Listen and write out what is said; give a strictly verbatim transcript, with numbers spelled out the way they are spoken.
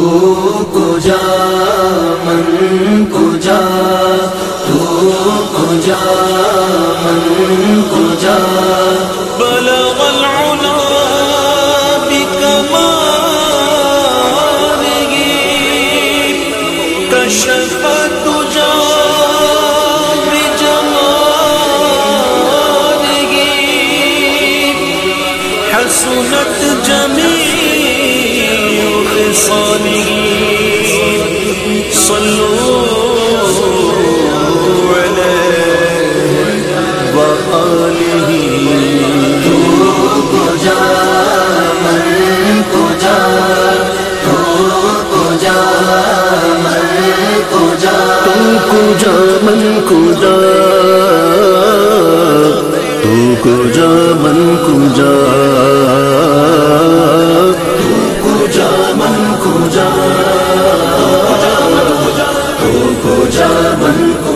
کجا من کجا تو کجا من کجا بلغ العلا بکمالہ کشف الدجا حسنت جميع خصاله صلوا عليه وآله تو کجا من کجا تو کجا من کجا تو کجا من کجا تو کجا من کجا تو کجا من کجا تو کجا من کجا